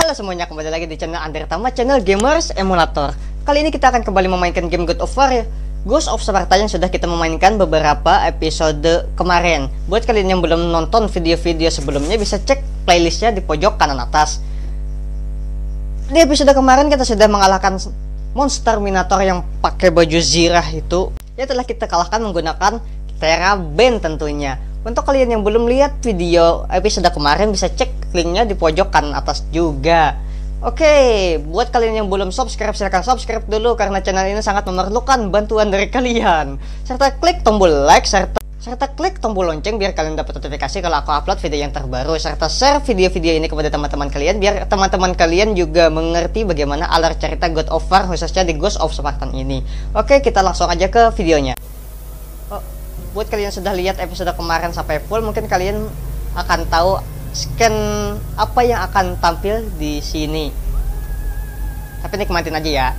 Halo semuanya, kembali lagi di channel Undertama, channel Gamers Emulator. Kali ini kita akan kembali memainkan game God of War ya, Ghost of Sparta yang sudah kita memainkan beberapa episode kemarin. Buat kalian yang belum nonton video-video sebelumnya, bisa cek playlistnya di pojok kanan atas. Di episode kemarin kita sudah mengalahkan monster Minotaur yang pakai baju zirah itu. Ya telah kita kalahkan menggunakan Teraband tentunya. Untuk kalian yang belum lihat video episode kemarin, bisa cek linknya di pojok kanan atas juga. Oke, buat kalian yang belum subscribe, silahkan subscribe dulu karena channel ini sangat memerlukan bantuan dari kalian. Serta klik tombol like, serta klik tombol lonceng biar kalian dapat notifikasi kalau aku upload video yang terbaru. Serta share video-video ini kepada teman-teman kalian biar teman-teman kalian juga mengerti bagaimana alur cerita God of War khususnya di Ghost of Sparta ini. Oke, kita langsung aja ke videonya. Buat kalian yang sudah lihat episode kemarin sampai full, mungkin kalian akan tahu scan apa yang akan tampil di sini. Tapi nikmatin aja ya.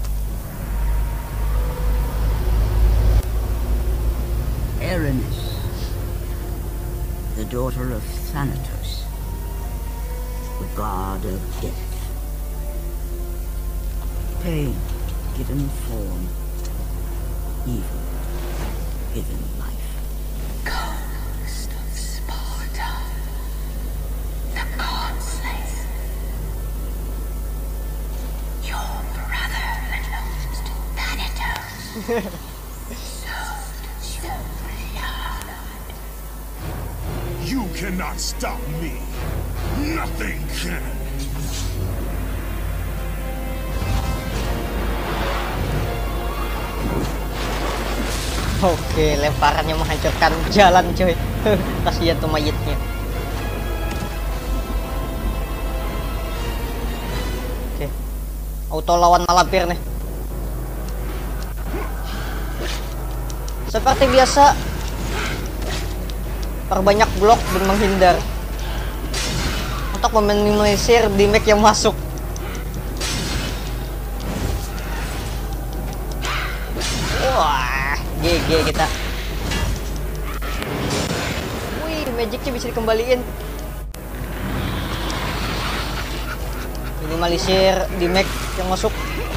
Erinis, the daughter of Thanatos, the god of death. Pain given form, evil given life. Ghost of Sparta, the god slayer. Your brother belongs to Thanatos. So does your blood. You cannot stop me. Nothing can. Oke, lemparannya menghancurkan jalan coy. Kasihan tuh mayitnya. Oke, auto lawan malampir nih. Seperti biasa, perbanyak blok dan menghindar untuk meminimalisir damage yang masuk. Wah, GG kita. Wih, magicnya bisa dikembaliin. Minimalisir damage yang masuk.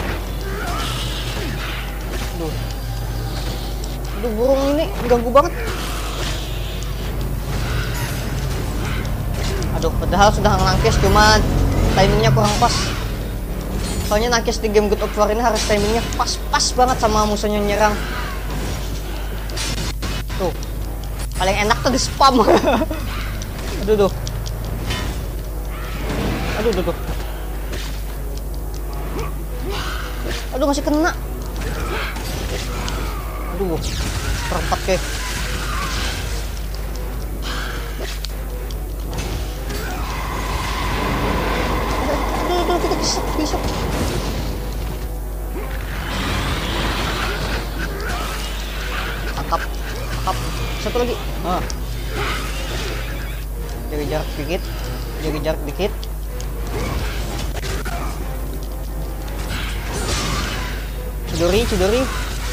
Aduh, burung ini ganggu banget. Aduh, padahal sudah nangkis, cuma timingnya kurang pas. Soalnya nangkis di game God of War ini harus timingnya pas-pas banget sama musuhnya nyerang. Tuh, paling enak tuh di spam. Aduh. Aduh, masih kena. Aduh, perempat ke. Aduh, kita bisa. Tangkap. Satu lagi. Jaga jarak dikit. Ceduri.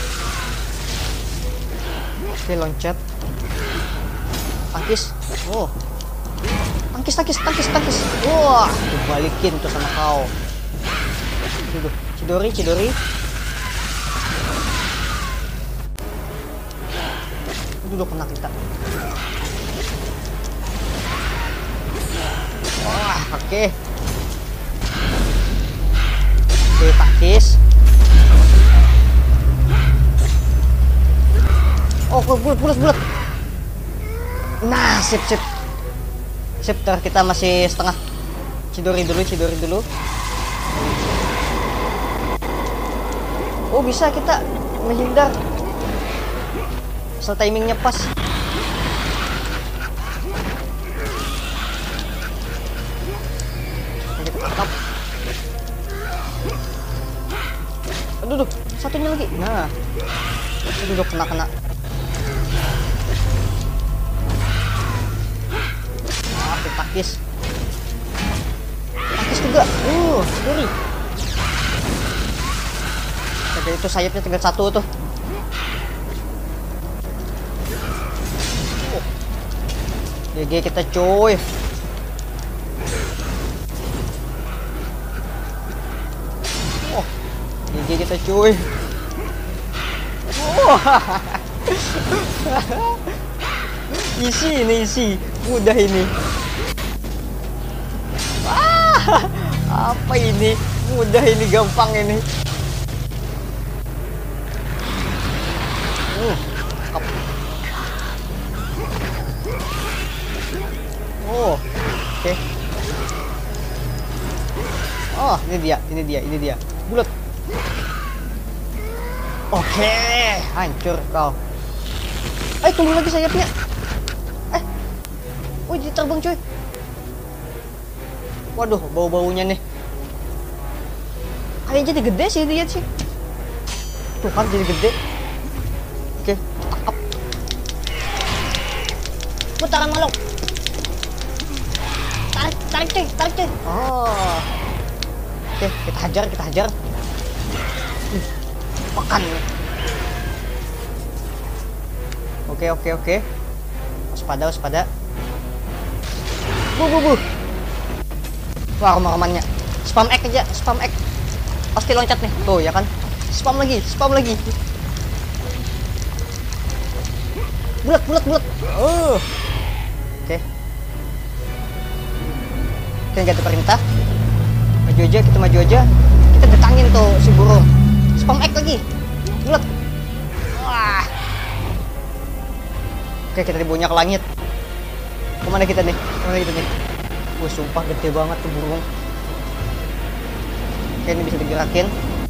Oke, loncat. Tangkis. Oh. Tangkis. Wah, dibalikin tuh sama kau. Ceduri. Udah kena kita. Wah, oke, tangkis. Oh, bulat. Nah, sip. Kita masih setengah. Ceduri dulu. Oh, bisa kita menghindar. Asal timingnya pas. Kita tangkap. Aduh, satunya lagi. Nah, aduh, kena. Tangkis juga. Ceduri. Jadi itu sayapnya tinggal satu tuh. GG kita coy. kita cuy. Wah. Easy ini, easy. Mudah ini. Wah, apa ini? Mudah ini, gampang ini. Cakep. Oh, oke. Oh, ini dia. Bulat. Oke, hancur kau. Tunggu lagi sayapnya. Wih, dia terbang cuy. Waduh, bau-baunya nih. Kayaknya jadi gede sih dia sih. Tuh kan jadi gede. Oke, tangkap. Putaran malok. Tarik cuy. Oh. Oke, kita hajar. Makan. Oke. Waspada. Bu. Wah, roman-romannya. Spam egg aja, Pasti loncat nih. Tuh, ya kan? Spam lagi. Bulat. Oh. Oke. Kita ganti perintah. Maju aja. Kita datangin tuh si burung. Spam egg lagi. Bulat. Wah. Oke, kita dibunya ke langit. Kemana kita nih? Wah, sumpah gede banget tuh burung. Oke, ini bisa digerakin.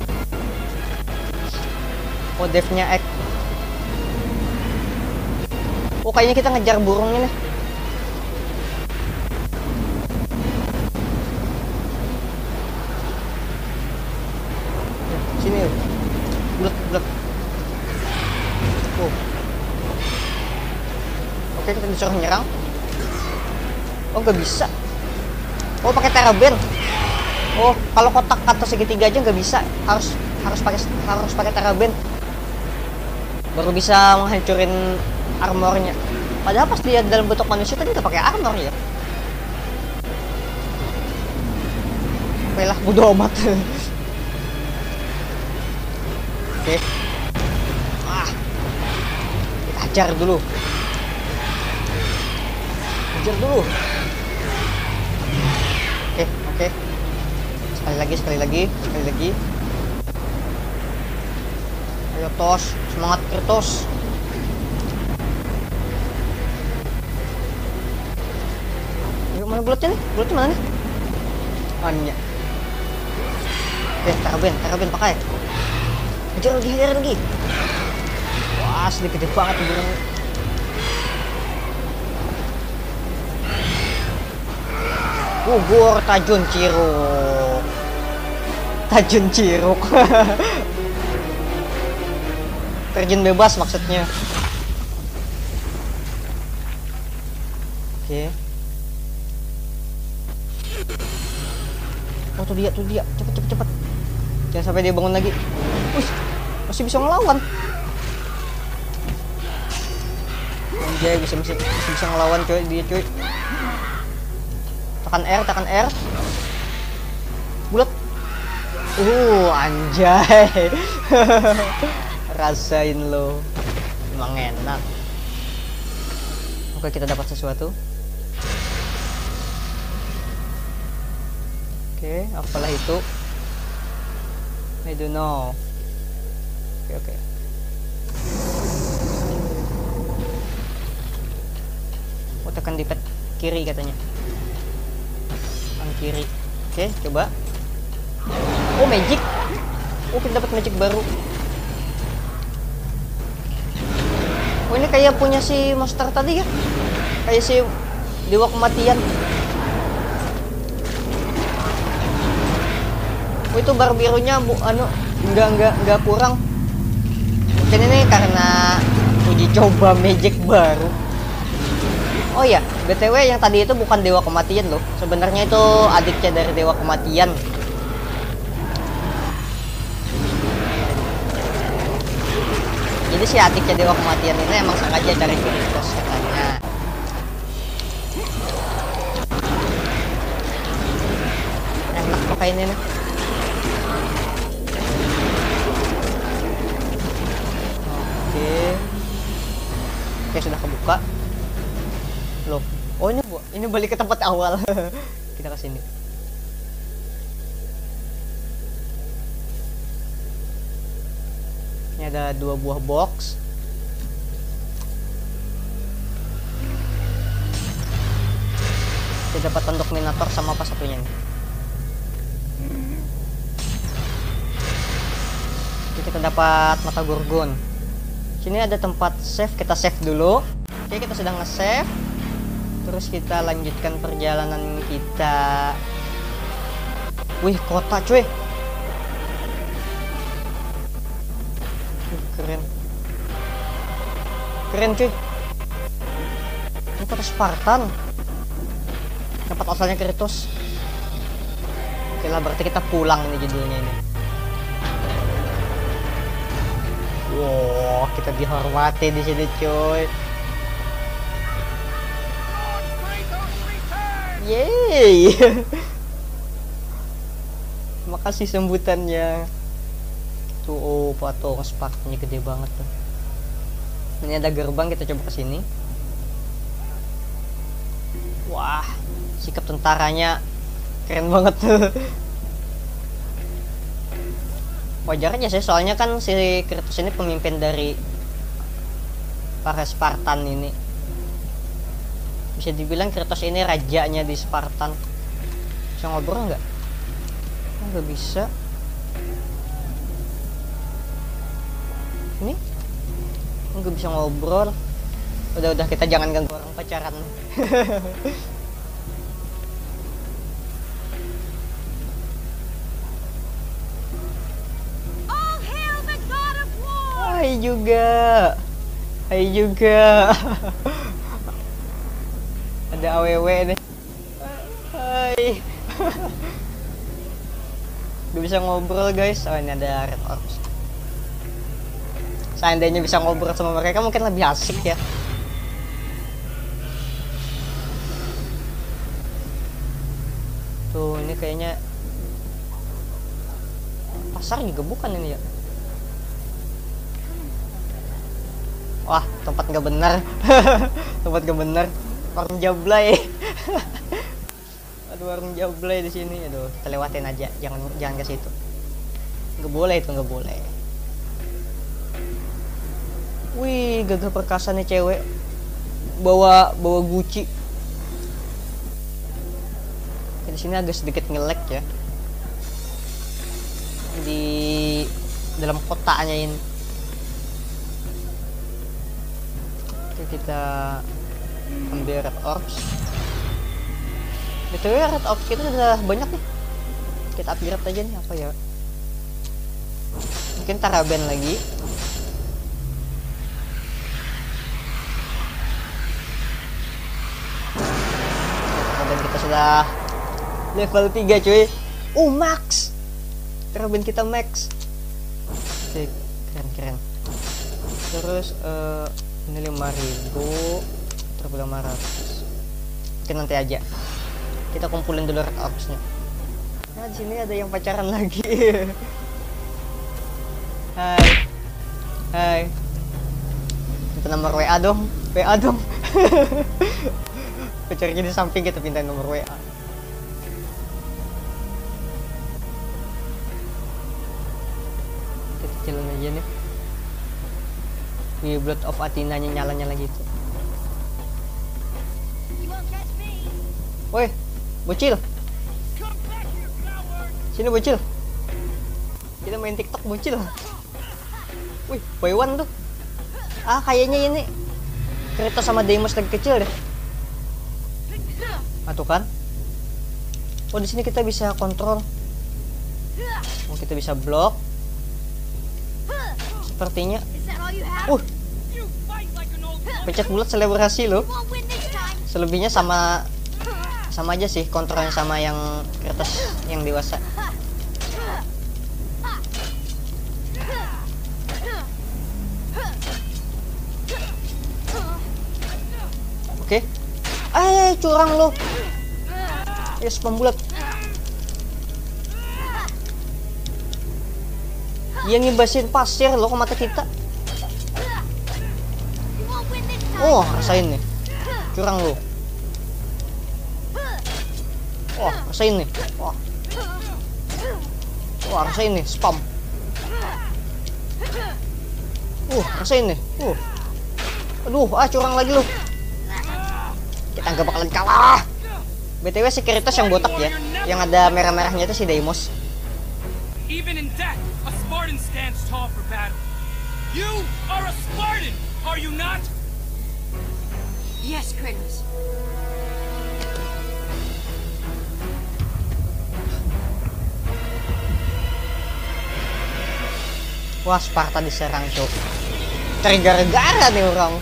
Oh, devnya egg. Oh, kayaknya kita ngejar burungnya nih. Sini. Bulat. Oh. Oke, kita disuruh nyerang. Oh, nggak bisa. Oh, pakai teraband. Oh, kalau kotak atau segitiga aja nggak bisa. Harus pakai teraband. Baru bisa menghancurin armornya. Padahal pas dia dalam bentuk manusia tadi nggak pakai armor ya. Oke lah, bodo amat. Oke. Kita hajar dulu. Oke. Sekali lagi. Ayo tos, semangat Kratos. Ayo, mana bulatnya nih? Bulatnya mana nih? Oh, ini ya. Oke, teraband pakai. Hajar lagi. Wah, sedikit gede banget tuh burung. Gugur Tajun Ciruk. Terjun bebas maksudnya. Oke. Oh, tuh dia. Cepet. Jangan sampai dia bangun lagi. Wih, masih bisa ngelawan. Anjay, bisa ngelawan cuy. Tekan R. Bulat. Anjay. Rasain lo. Emang enak. Oke, kita dapat sesuatu. Oke, apalah itu? I don't know. Oke. Oh, tekan di pet kiri katanya. Kiri. Oke, coba. Oh, magic. Oh, kita dapat magic baru. Oh, ini kayak punya si monster tadi ya. Kayak si dewa kematian. Oh, itu bar birunya enggak kurang. Mungkin ini karena uji coba magic baru. Oh ya, BTW yang tadi itu bukan dewa kematian loh. Sebenarnya itu adiknya dari dewa kematian. Jadi si adiknya dewa kematian ini emang sengaja cari Kratos katanya. Enak pakai ini nih. Oke, sudah kebuka. Loh, oh ini balik ke tempat awal. Kita ke sini. Ini ada 2 buah box. Kita dapat tanduk Minotaur sama apa satunya nih? Kita dapat mata Gorgon. Sini ada tempat save, kita save dulu. Oke, kita sedang nge-save. Terus kita lanjutkan perjalanan kita. Wih, kota cuy. Keren. Keren cuy. Ini kota Spartan. Tempat asalnya Kratos. Oke lah, berarti kita pulang ini judulnya ini. Wow, kita dihormati di sini cuy. Yeay. Makasih sambutannya. Tuh, oh, patung Spartannya gede banget tuh. Ini ada gerbang, kita coba ke sini. Wah, sikap tentaranya keren banget tuh. Wajar aja sih, soalnya kan si Kratos ini pemimpin dari para Spartan ini. Bisa dibilang Kratos ini rajanya di Spartan. Bisa ngobrol nggak? Nggak bisa. Ini nggak bisa ngobrol. Udah kita jangan ganggu orang pacaran. Hai juga. Hai juga. Ada AWW nih. Hai. Gak bisa ngobrol guys. Oh, ini ada Red Orbs. Seandainya bisa ngobrol sama mereka mungkin lebih asik ya. Tuh, ini kayaknya pasar juga bukan ini ya. Wah, tempat nggak benar. Tempat nggak benar. Warung Jablay. Aduh, warung Jablay di sini. Aduh, kita lewatin aja. Jangan ke situ. Nggak boleh itu, nggak boleh. Wih, gagah perkasa nih cewek. Bawa Gucci. Di sini agak sedikit nge-lag ya. Di dalam kotanya ini. Kita ambil Red Orbs. BTW Red Orbs kita udah banyak nih. Kita upgrade aja nih, apa ya? Mungkin Taraben lagi. Taraben kita sudah level 3 cuy. Oh, max. Taraben kita max. Oke, keren. Terus ini 5.000 1.500. Oke, nanti aja kita kumpulin dulu Red Orbs-nya. Nah, di sini ada yang pacaran lagi. Hai. Minta nomor WA dong. Pacarnya di samping, kita pindahin nomor WA. Kita kecilin aja nih. Di Blood of Athena nya nyala-nyala gitu. Woi, bocil. Sini bocil. Kita main TikTok bocil. Wih, by one tuh. Ah, kayaknya ini Kratos sama Deimos lagi kecil deh. Ah, tuh kan. Oh, di sini kita bisa kontrol. Oh, kita bisa blok. Sepertinya. Pencet bulat selebrasi loh. Selebihnya sama aja sih, kontrolnya sama yang Kratos yang dewasa. Oke. Curang lo. Yes, pembulat. Dia ngibasin pasir lo ke mata kita. Oh, rasain nih. Curang lu. Wah, rasain nih. Wah. Wah, rasain nih, spam. Rasain nih. Aduh, curang lagi lu. Kita nggak bakalan kalah. BTW si Kratos yang botak ya, yang ada merah-merahnya itu si Deimos. Even in death, a Spartan stands tall for battle. You are a Spartan, are you not? Yes, Kratos. Wah, Sparta diserang, cok. Gara-gara nih orang.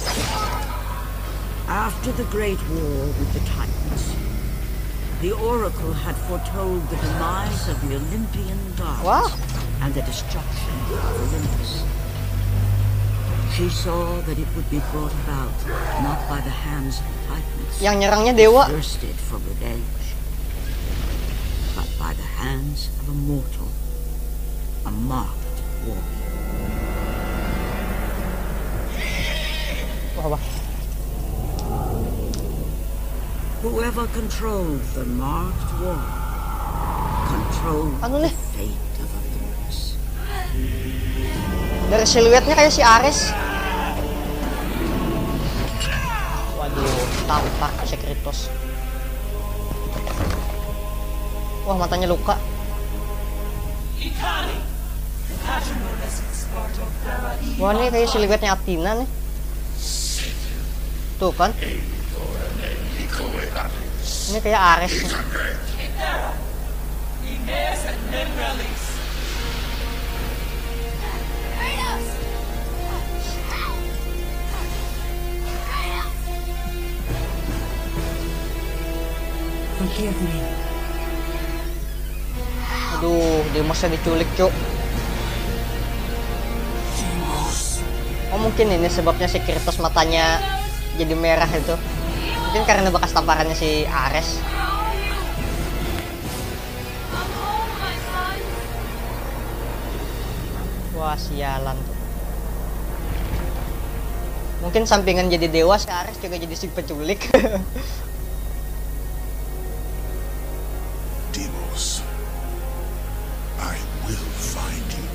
After the Great War with the Titans, the Oracle had foretold the demise of the Olympian gods Wow. and the destruction of Olympus. She saw that it would be brought about not by the hands of the Titans, Yang nyerangnya dewa. thirsted for revenge, but by the hands of a mortal, a marked warrior. Wah. Whoever controlled the marked warrior controlled Ano the nih? fate of Olympus. Dari siluetnya kayak si Ares. Waduh, tampar si Kratos. Wah, matanya luka. Wah, ini kayak siluetnya Athena nih. Tuh kan. Ini kayak Ares nih. Kratos! Forgive me. Aduh, Deimosnya diculik, cuk. Oh, mungkin ini sebabnya si Kratos matanya jadi merah itu. Mungkin karena bekas tamparannya si Ares. Wah, sialan tuh. Mungkin sampingan jadi dewa, si Ares juga jadi si penculik. Deimos, I will find you.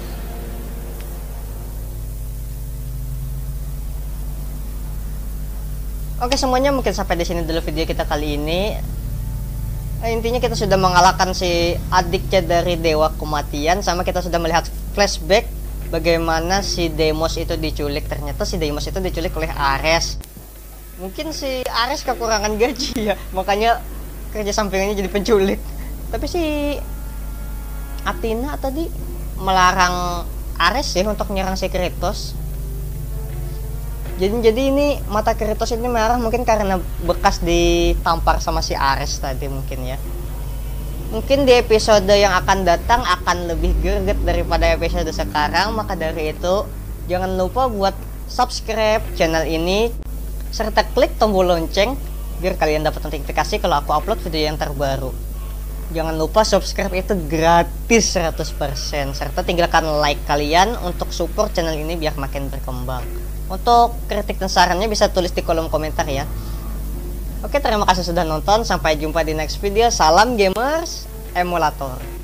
Oke semuanya, mungkin sampai di sini dulu video kita kali ini. Intinya kita sudah mengalahkan si adiknya dari dewa kematian, sama kita sudah melihat flashback bagaimana si Deimos itu diculik. Ternyata si Deimos itu diculik oleh Ares. Mungkin si Ares kekurangan gaji ya, makanya kerja sampingannya jadi penculik. Tapi si Athena tadi melarang Ares ya untuk menyerang si Kratos. Jadi ini mata Kratos ini merah mungkin karena bekas ditampar sama si Ares tadi mungkin ya. Mungkin di episode yang akan datang akan lebih greget daripada episode sekarang. Maka dari itu jangan lupa buat subscribe channel ini serta klik tombol lonceng biar kalian dapat notifikasi kalau aku upload video yang terbaru. Jangan lupa subscribe itu gratis 100%, serta tinggalkan like kalian untuk support channel ini biar makin berkembang. Untuk kritik dan sarannya bisa tulis di kolom komentar ya. Oke, terima kasih sudah nonton. Sampai jumpa di next video. Salam gamers emulator.